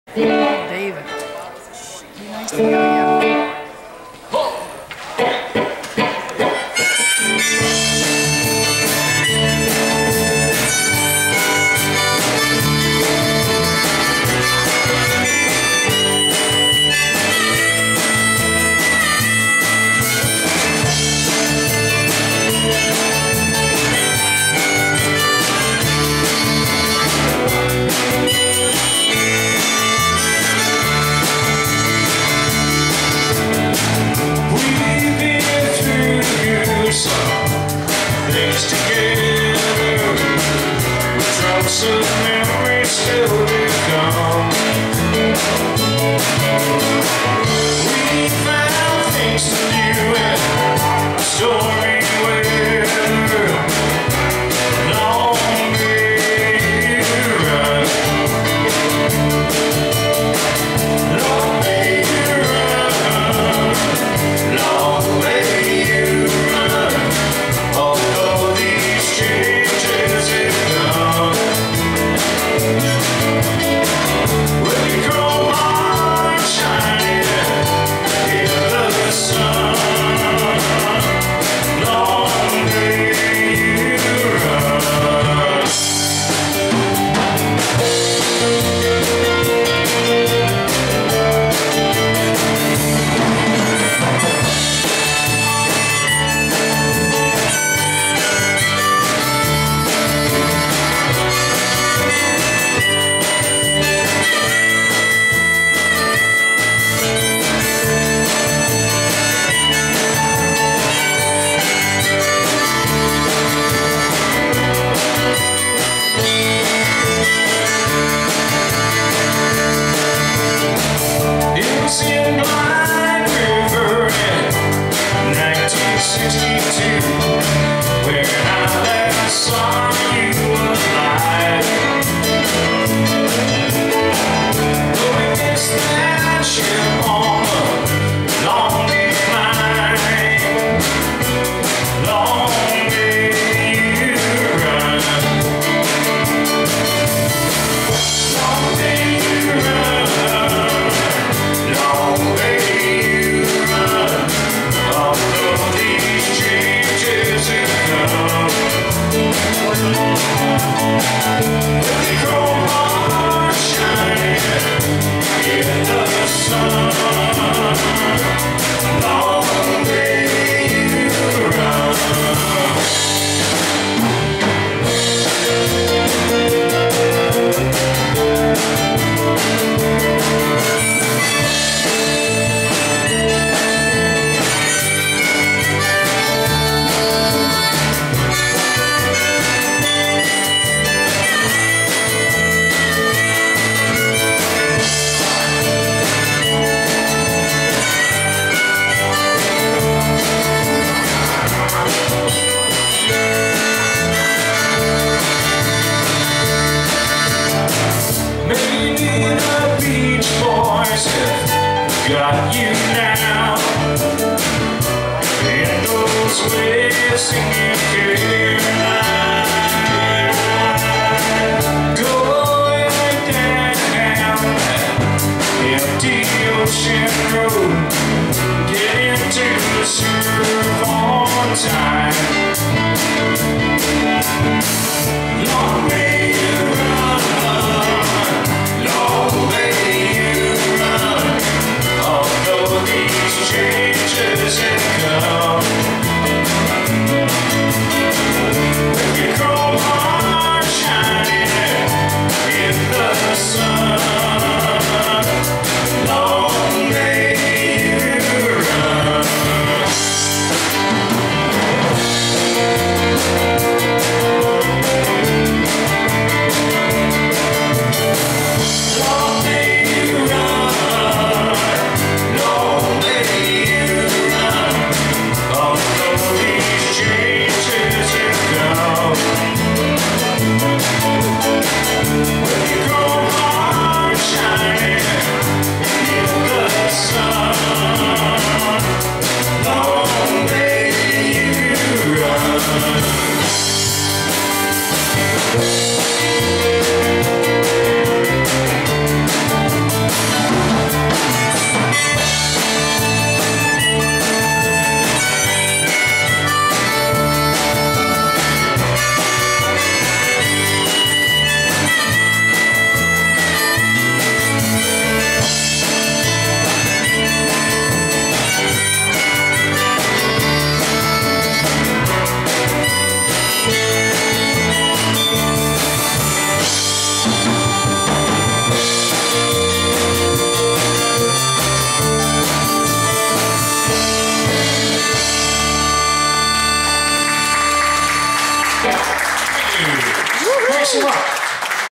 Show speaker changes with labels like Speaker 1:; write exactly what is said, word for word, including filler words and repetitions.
Speaker 1: David. Nice to meet you.
Speaker 2: Some memories still to come. We found things to do and a story where long may you run, long may you run, long may you run, although these changes have come. When you grow up shining in the sun, long may you run. Got you now in those ways singing Caroline, going down that empty ocean road.